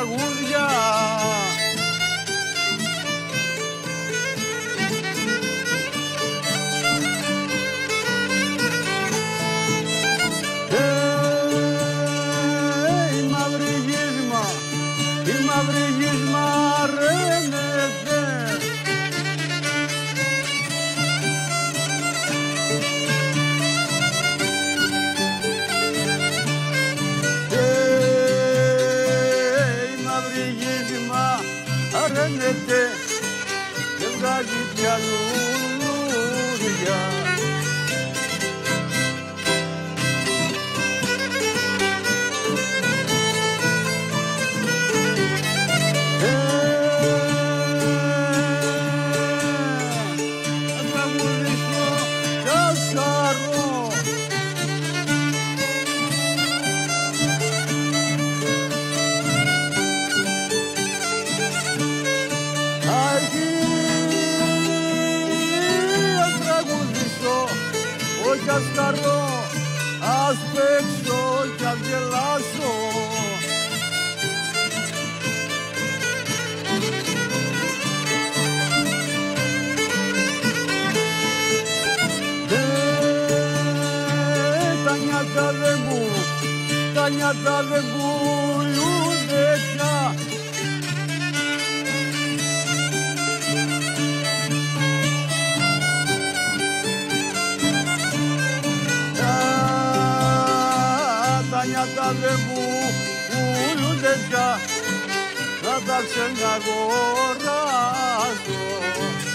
τραγούδια. Η μαύρη γύσμα ρένεται. Η μαύρη γύσμα ρένεται και βγάζει πια λουλούδια. Όχι ας χαρώ, ας παίξω κι ας γελάσω. Τα νιάτα δεν πουλούνται πια. Τα νιάτα δεν πουλούνται πια, θα τα ξεναγοράσω.